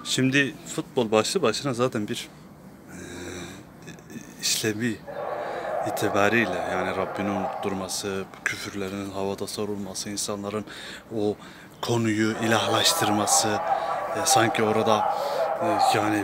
Şimdi futbol başlı başına zaten bir işlevi itibariyle, yani Rabbini unutturması, küfürlerin havada sarılması, insanların o konuyu ilahlaştırması, sanki orada yani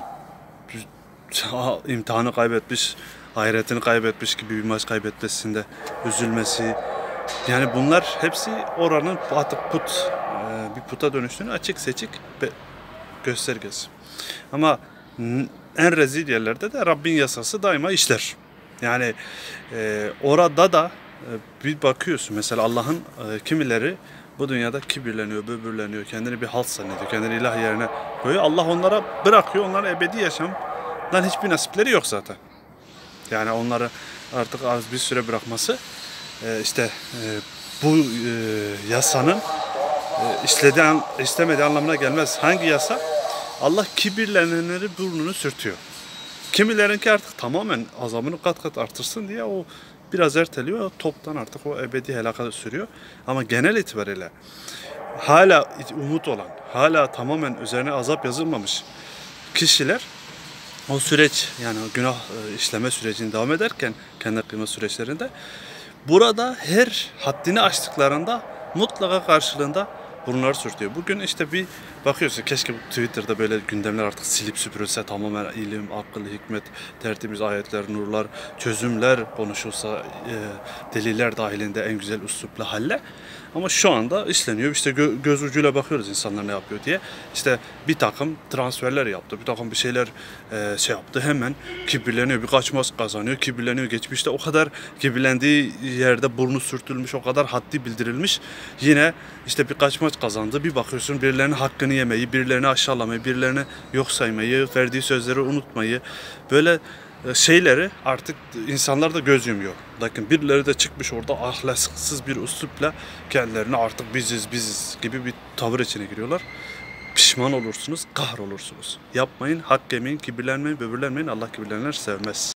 imtihanı kaybetmiş, ahiretini kaybetmiş gibi bir maç kaybetmesinde üzülmesi. Yani bunlar hepsi oranın artık bir puta dönüştüğünü açık seçik göstergesi. Ama en rezil yerlerde de Rabbin yasası daima işler. Yani orada da bir bakıyorsun mesela Allah'ın kimileri bu dünyada kibirleniyor, böbürleniyor, kendini bir halt zannediyor, kendini ilah yerine koyuyor. Allah onlara bırakıyor, onların ebedi yaşamdan hiçbir nasipleri yok zaten. Yani onları artık az bir süre bırakması işte bu yasanın istemediği anlamına gelmez. Hangi yasa? Allah kibirlenenleri burnunu sürtüyor. Kimilerinki artık tamamen azabını kat kat artırsın diye o biraz erteliyor. Toptan artık o ebedi helaka sürüyor. Ama genel itibariyle hala umut olan, hala tamamen üzerine azap yazılmamış kişiler o süreç, yani o günah işleme sürecini devam ederken kendi kıyma süreçlerinde burada her haddini aştıklarında mutlaka karşılığında bunları sürtüyor. Bugün işte bir bakıyorsun, keşke Twitter'da böyle gündemler artık silip süpürülse, tamamen ilim, akıl, hikmet, tertemiz ayetler, nurlar, çözümler konuşulsa, deliller dahilinde en güzel üslupla halle. Ama şu anda işleniyor. İşte göz ucuyla bakıyoruz insanlar ne yapıyor diye. İşte bir takım transferler yaptı, bir takım bir şeyler şey yaptı. Hemen kibirleniyor, birkaç maç kazanıyor, kibirleniyor. Geçmişte o kadar kibirlendiği yerde burnu sürtülmüş, o kadar haddi bildirilmiş. Yine işte birkaç maç kazandı. Bir bakıyorsun birilerinin hakkını yemeyi, birilerini aşağılamayı, birilerini yok saymayı, verdiği sözleri unutmayı, böyle şeyleri artık insanlar da göz yumuyor. Lakin birileri de çıkmış orada ahlaksız bir üslupla kendilerini artık biziz gibi bir tavır içine giriyorlar. Pişman olursunuz, kahrolursunuz. Yapmayın, hak yemeyin, kibirlenmeyin, böbürlenmeyin. Allah kibirlenenler sevmez.